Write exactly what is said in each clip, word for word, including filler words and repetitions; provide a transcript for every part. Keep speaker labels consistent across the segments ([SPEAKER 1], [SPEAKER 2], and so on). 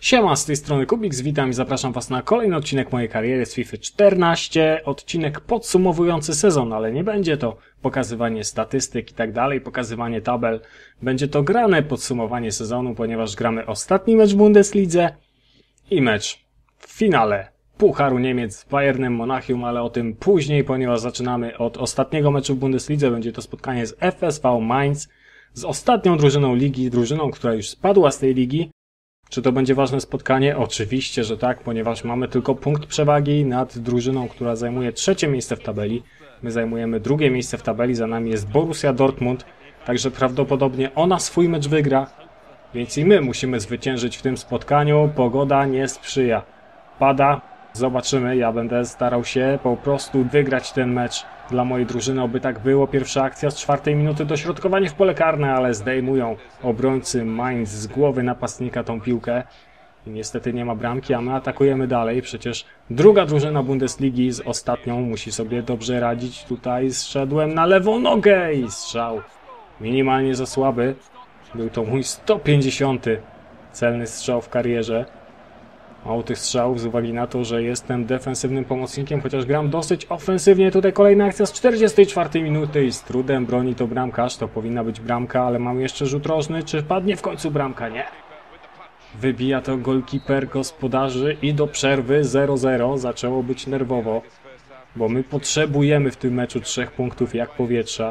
[SPEAKER 1] Siema, z tej strony Kubiks, witam i zapraszam Was na kolejny odcinek mojej kariery z FIFA czternaście. Odcinek podsumowujący sezon, ale nie będzie to pokazywanie statystyk i tak dalej, pokazywanie tabel. Będzie to grane podsumowanie sezonu, ponieważ gramy ostatni mecz w Bundeslidze i mecz w finale Pucharu Niemiec z Bayernem Monachium, ale o tym później, ponieważ zaczynamy od ostatniego meczu w Bundeslidze. Będzie to spotkanie z F S V Mainz, z ostatnią drużyną ligi, drużyną, która już spadła z tej ligi. Czy to będzie ważne spotkanie? Oczywiście, że tak, ponieważ mamy tylko punkt przewagi nad drużyną, która zajmuje trzecie miejsce w tabeli. My zajmujemy drugie miejsce w tabeli, za nami jest Borussia Dortmund, także prawdopodobnie ona swój mecz wygra, więc i my musimy zwyciężyć w tym spotkaniu. Pogoda nie sprzyja. Pada, zobaczymy, ja będę starał się po prostu wygrać ten mecz dla mojej drużyny, oby tak było. Pierwsza akcja z czwartej minuty, dośrodkowanie w pole karne, ale zdejmują obrońcy Mainz z głowy napastnika tą piłkę. I niestety nie ma bramki, a my atakujemy dalej. Przecież druga drużyna Bundesligi z ostatnią musi sobie dobrze radzić. Tutaj zszedłem na lewą nogę i strzał minimalnie za słaby. Był to mój sto pięćdziesiąty celny strzał w karierze. Mało tych strzałów z uwagi na to, że jestem defensywnym pomocnikiem, chociaż gram dosyć ofensywnie. Tutaj kolejna akcja z czterdziestej czwartej minuty i z trudem broni to bramkarz. To powinna być bramka, ale mam jeszcze rzut rożny. Czy padnie w końcu bramka? Nie. Wybija to golkiper gospodarzy i do przerwy zero zero. Zaczęło być nerwowo, bo my potrzebujemy w tym meczu trzech punktów jak powietrza.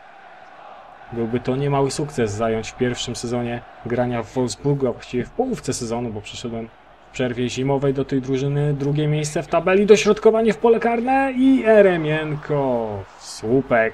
[SPEAKER 1] Byłby to niemały sukces zająć w pierwszym sezonie grania w Wolfsburgu, a właściwie w połówce sezonu, bo przyszedłem w przerwie zimowej do tej drużyny. Drugie miejsce w tabeli, dośrodkowanie w pole karne i Eremienko, słupek.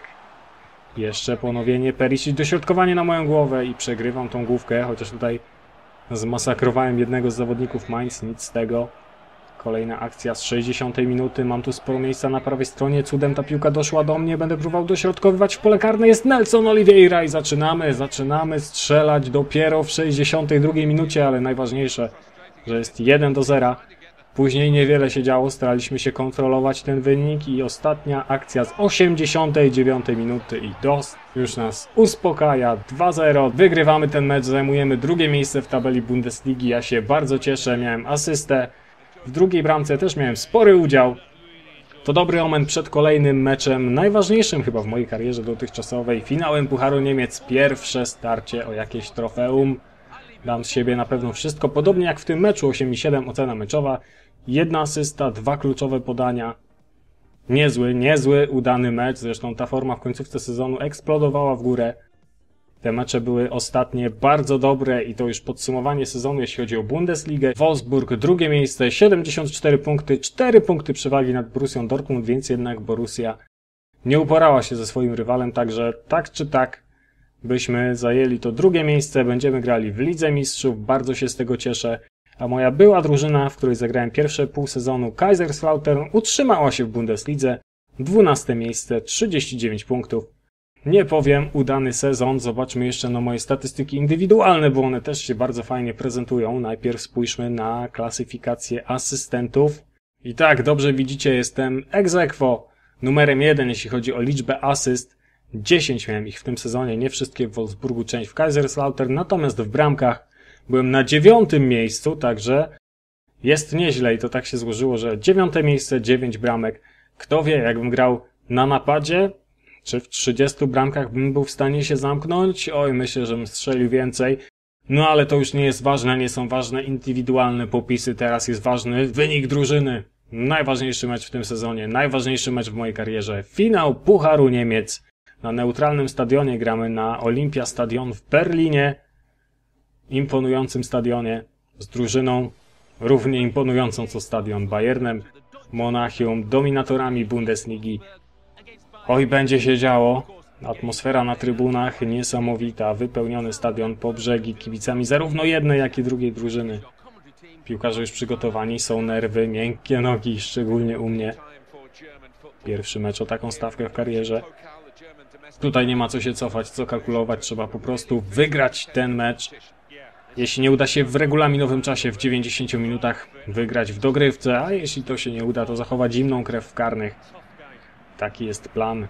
[SPEAKER 1] Jeszcze ponowienie Perisic, dośrodkowanie na moją głowę i przegrywam tą główkę, chociaż tutaj zmasakrowałem jednego z zawodników Mainz, nic z tego. Kolejna akcja z sześćdziesiątej minuty, mam tu sporo miejsca na prawej stronie, cudem ta piłka doszła do mnie, będę próbował dośrodkowywać w pole karne, jest Nelson Oliveira i zaczynamy, zaczynamy strzelać dopiero w sześćdziesiątej drugiej minucie, ale najważniejsze, że jest jeden do zera. Później niewiele się działo, staraliśmy się kontrolować ten wynik i ostatnia akcja z osiemdziesiątej dziewiątej minuty i Dost już nas uspokaja. dwa zero, wygrywamy ten mecz, zajmujemy drugie miejsce w tabeli Bundesligi. Ja się bardzo cieszę, miałem asystę, w drugiej bramce też miałem spory udział. To dobry omen przed kolejnym meczem, najważniejszym chyba w mojej karierze dotychczasowej, finałem Pucharu Niemiec, pierwsze starcie o jakieś trofeum. Dam z siebie na pewno wszystko, podobnie jak w tym meczu, osiem i siedem ocena meczowa, jedna asysta, dwa kluczowe podania. Niezły, niezły, udany mecz, zresztą ta forma w końcówce sezonu eksplodowała w górę. Te mecze były ostatnie bardzo dobre i to już podsumowanie sezonu, jeśli chodzi o Bundesligę. Wolfsburg drugie miejsce, siedemdziesiąt cztery punkty, cztery punkty przewagi nad Borussią Dortmund, więc jednak Borussia nie uporała się ze swoim rywalem, także tak czy tak byśmy zajęli to drugie miejsce, będziemy grali w Lidze Mistrzów, bardzo się z tego cieszę. A moja była drużyna, w której zagrałem pierwsze pół sezonu, Kaiserslautern, utrzymała się w Bundeslidze, dwunaste miejsce, trzydzieści dziewięć punktów. Nie powiem, udany sezon, zobaczmy jeszcze na moje statystyki indywidualne, bo one też się bardzo fajnie prezentują. Najpierw spójrzmy na klasyfikację asystentów. I tak, dobrze widzicie, jestem ex aequo numerem jeden, jeśli chodzi o liczbę asyst. dziesięć miałem ich w tym sezonie, nie wszystkie w Wolfsburgu, część w Kaiserslautern, natomiast w bramkach byłem na dziewiątym miejscu, także jest nieźle i to tak się złożyło, że dziewiąte miejsce, dziewięć bramek. Kto wie, jakbym grał na napadzie, czy w trzydziestu bramkach bym był w stanie się zamknąć? Oj, myślę, że bym strzelił więcej. No ale to już nie jest ważne, nie są ważne indywidualne popisy, teraz jest ważny wynik drużyny. Najważniejszy mecz w tym sezonie, najważniejszy mecz w mojej karierze. Finał Pucharu Niemiec. Na neutralnym stadionie gramy na Olympia Stadion w Berlinie. Imponującym stadionie z drużyną równie imponującą co stadion Bayernem Monachium, dominatorami Bundesligi. Oj, będzie się działo. Atmosfera na trybunach niesamowita, wypełniony stadion po brzegi kibicami zarówno jednej, jak i drugiej drużyny. Piłkarze już przygotowani, są nerwy, miękkie nogi, szczególnie u mnie. Pierwszy mecz o taką stawkę w karierze. Tutaj nie ma co się cofać, co kalkulować, trzeba po prostu wygrać ten mecz. Jeśli nie uda się w regulaminowym czasie, w dziewięćdziesięciu minutach, wygrać w dogrywce, a jeśli to się nie uda, to zachować zimną krew w karnych. Taki jest plan.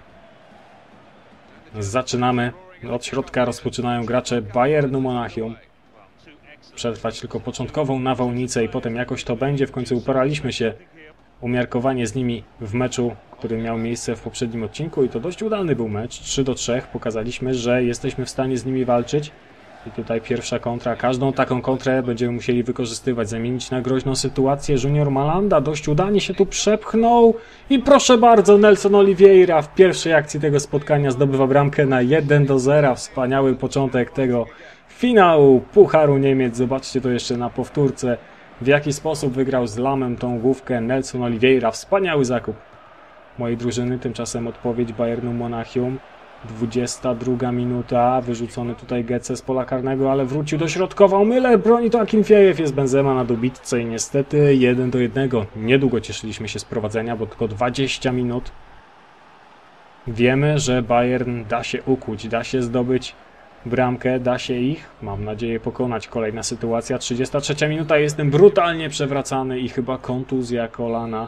[SPEAKER 1] Zaczynamy. Od środka rozpoczynają gracze Bayernu Monachium. przetrwać tylko początkową nawałnicę i potem jakoś to będzie. W końcu uporaliśmy się umiarkowanie z nimi w meczu, który miał miejsce w poprzednim odcinku i to dość udany był mecz. trzy do trzech. Pokazaliśmy, że jesteśmy w stanie z nimi walczyć. I tutaj pierwsza kontra. Każdą taką kontrę będziemy musieli wykorzystywać, zamienić na groźną sytuację. Junior Malanda dość udanie się tu przepchnął. I proszę bardzo, Nelson Oliveira w pierwszej akcji tego spotkania zdobywa bramkę na jeden do zera. Wspaniały początek tego finału Pucharu Niemiec. Zobaczcie to jeszcze na powtórce. W jaki sposób wygrał z Lamem tą główkę Nelson Oliveira. Wspaniały zakup mojej drużyny. Tymczasem odpowiedź Bayernu Monachium. dwudziesta druga minuta. Wyrzucony tutaj Götze z pola karnego, ale wrócił do środkował. Müller broni to Akinfejew. Jest Benzema na dobitce i niestety jeden do jednego. Niedługo cieszyliśmy się z prowadzenia, bo tylko dwadzieścia minut. Wiemy, że Bayern da się ukuć, da się zdobyć bramkę, da się ich, mam nadzieję, pokonać. Kolejna sytuacja, trzydziesta trzecia minuta, jestem brutalnie przewracany i chyba kontuzja kolana.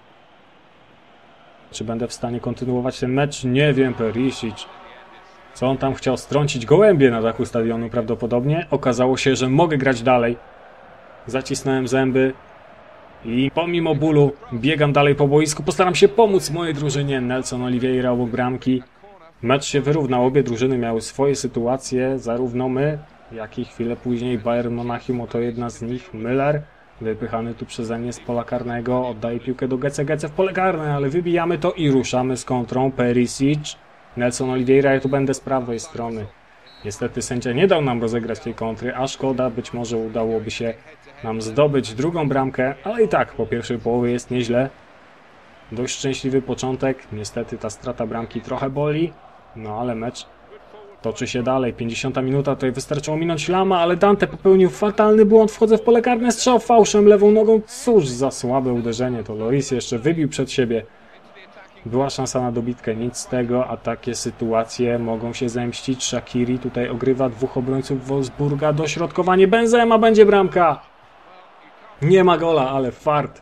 [SPEAKER 1] Czy będę w stanie kontynuować ten mecz? Nie wiem, Perisic. Co on tam chciał? Strącić gołębie na dachu stadionu prawdopodobnie. Okazało się, że mogę grać dalej. Zacisnąłem zęby i pomimo bólu biegam dalej po boisku. Postaram się pomóc mojej drużynie. Nelson Oliveira obok bramki. Mecz się wyrównał, obie drużyny miały swoje sytuacje, zarówno my, jak i chwilę później Bayern Monachium, oto jedna z nich, Müller, wypychany tu przeze mnie z pola karnego, oddaje piłkę do Götze, Götze w pole karne, ale wybijamy to i ruszamy z kontrą. Perisic, Nelson Oliveira, ja tu będę z prawej strony. Niestety sędzia nie dał nam rozegrać tej kontry, a szkoda, być może udałoby się nam zdobyć drugą bramkę, ale i tak po pierwszej połowie jest nieźle. Dość szczęśliwy początek, niestety ta strata bramki trochę boli. No ale mecz toczy się dalej. pięćdziesiąta minuta, tutaj wystarczyło minąć Lama, ale Dante popełnił fatalny błąd. Wchodzę w pole karne, strzał fałszem, lewą nogą. Cóż za słabe uderzenie. To Loris jeszcze wybił przed siebie. Była szansa na dobitkę, nic z tego, a takie sytuacje mogą się zemścić. Shaqiri tutaj ogrywa dwóch obrońców Wolfsburga. Dośrodkowanie Benzema, będzie bramka. Nie ma gola, ale fart.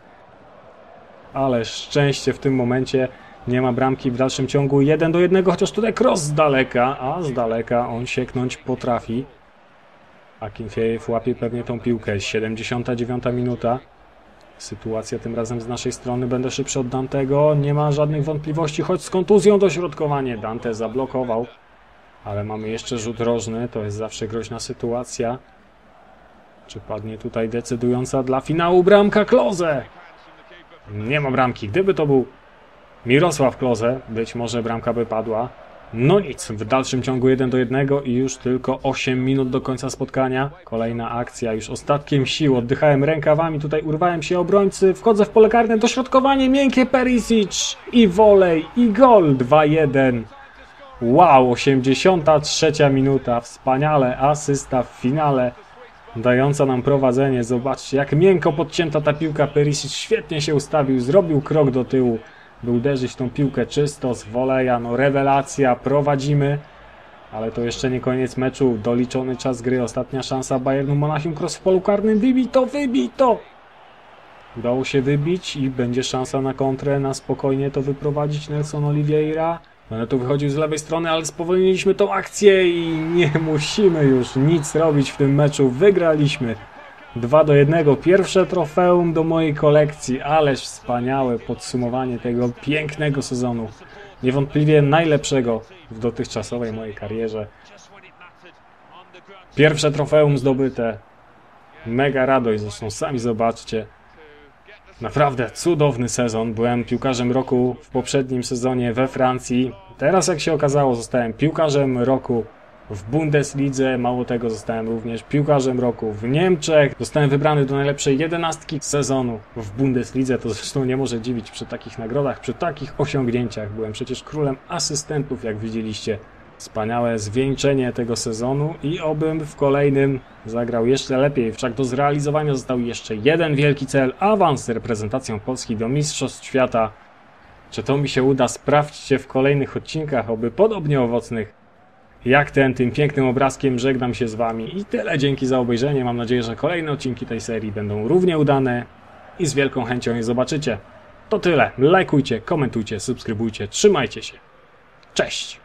[SPEAKER 1] Ale szczęście w tym momencie. Nie ma bramki w dalszym ciągu. jeden do jednego, chociaż tutaj cross z daleka, a z daleka on sieknąć potrafi. Akinfejew łapie pewnie tą piłkę. siedemdziesiąta dziewiąta minuta. Sytuacja tym razem z naszej strony. Będę szybszy od Dantego. Nie ma żadnych wątpliwości, choć z kontuzją dośrodkowanie. Dante zablokował. Ale mamy jeszcze rzut rożny. To jest zawsze groźna sytuacja. Czy padnie tutaj decydująca dla finału bramka? Klose! Nie ma bramki. Gdyby to był Mirosław Klose, być może bramka by padła. No nic, w dalszym ciągu jeden do jednego i już tylko osiem minut do końca spotkania. Kolejna akcja, już ostatkiem sił, oddychałem rękawami, tutaj urwałem się obrońcy, wchodzę w pole karne, dośrodkowanie, miękkie Perisic i volej, i gol, dwa jeden. Wow, osiemdziesiąta trzecia minuta, wspaniale, asysta w finale, dająca nam prowadzenie. Zobaczcie, jak miękko podcięta ta piłka, Perisic świetnie się ustawił, zrobił krok do tyłu, by uderzyć tą piłkę czysto z woleja. No rewelacja, prowadzimy, ale to jeszcze nie koniec meczu, doliczony czas gry, ostatnia szansa Bayernu Monachium, cross w polu karnym, wybij to, wybij to! Udało się wybić i będzie szansa na kontrę, na spokojnie to wyprowadzić Nelson Oliveira. Będę tu wychodził z lewej strony, ale spowolniliśmy tą akcję i nie musimy już nic robić w tym meczu, wygraliśmy. dwa do jednego, pierwsze trofeum do mojej kolekcji, ależ wspaniałe podsumowanie tego pięknego sezonu. Niewątpliwie najlepszego w dotychczasowej mojej karierze. Pierwsze trofeum zdobyte. Mega radość, zresztą sami zobaczcie. Naprawdę cudowny sezon. Byłem piłkarzem roku w poprzednim sezonie we Francji. Teraz, jak się okazało, zostałem piłkarzem roku w Bundeslidze, mało tego, zostałem również piłkarzem roku w Niemczech. Zostałem wybrany do najlepszej jedenastki sezonu w Bundeslidze. To zresztą nie może dziwić przy takich nagrodach, przy takich osiągnięciach. Byłem przecież królem asystentów, jak widzieliście. Wspaniałe zwieńczenie tego sezonu i obym w kolejnym zagrał jeszcze lepiej. Wszak do zrealizowania został jeszcze jeden wielki cel. Awans z reprezentacją Polski do Mistrzostw Świata. Czy to mi się uda? Sprawdźcie w kolejnych odcinkach, oby podobnie owocnych jak ten. Tym pięknym obrazkiem żegnam się z wami i tyle. Dzięki za obejrzenie. Mam nadzieję, że kolejne odcinki tej serii będą równie udane i z wielką chęcią je zobaczycie. To tyle. Lajkujcie, komentujcie, subskrybujcie. Trzymajcie się. Cześć!